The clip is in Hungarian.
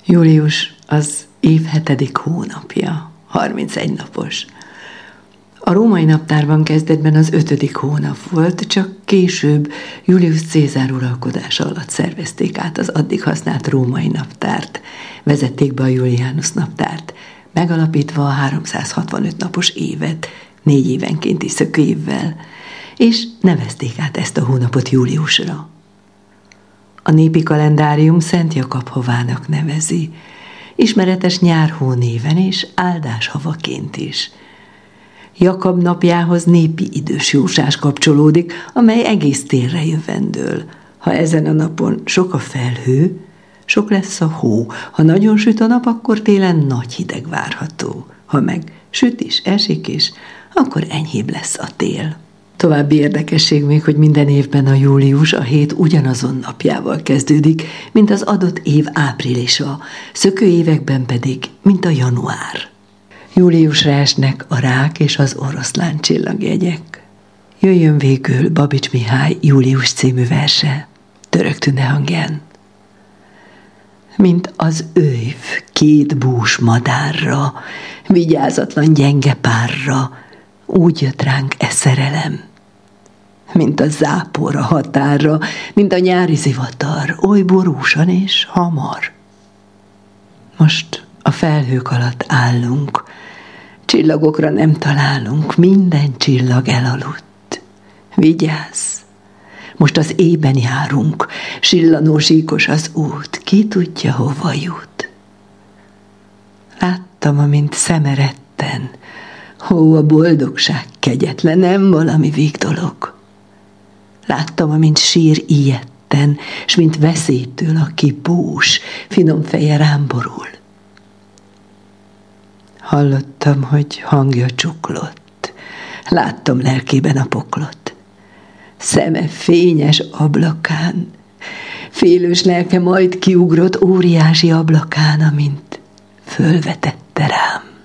Július az év 7. hónapja, 31 napos. A római naptárban kezdetben az 5. hónap volt, csak később Julius Cézár uralkodása alatt szervezték át az addig használt római naptárt, vezették be a Julianus naptárt, megalapítva a 365 napos évet 4 évenkénti szökőévvel, és nevezték át ezt a hónapot Júliusra. A népi kalendárium Szent Jakab havának nevezi, ismeretes nyárhó néven és áldás havaként is. Jakab napjához népi idős jósás kapcsolódik, amely egész térre jövendől. Ha ezen a napon sok a felhő, sok lesz a hó. Ha nagyon süt a nap, akkor télen nagy hideg várható. Ha meg süt is, esik is, akkor enyhébb lesz a tél. További érdekesség még, hogy minden évben a július a hét ugyanazon napjával kezdődik, mint az adott év áprilisa, szökőévekben pedig, mint a január. Júliusra esnek a rák és az oroszlán csillagjegyek. Jöjjön végül Babics Mihály Július című verse, Török Tünde hangján. Mint az őv 2 bús madárra, vigyázatlan gyenge párra, úgy jött ránk szerelem. Mint a zápor a határra, mint a nyári zivatar, oly borúsan és hamar. Most a felhők alatt állunk, csillagokra nem találunk, minden csillag elaludt. Vigyázz! Most az éjben járunk, sillanó síkos az út, ki tudja, hova jut. Láttam, amint szeme retten, ó, a boldogság kegyetlen, nem valami végdolog. Láttam, amint sír ijedten, s mint veszélytől, aki bús, finom feje rám borul. Hallottam, hogy hangja csuklott, láttam lelkében a poklot. Szeme fényes ablakán, félős lelke majd kiugrott óriási ablakán, amint fölvetette rám.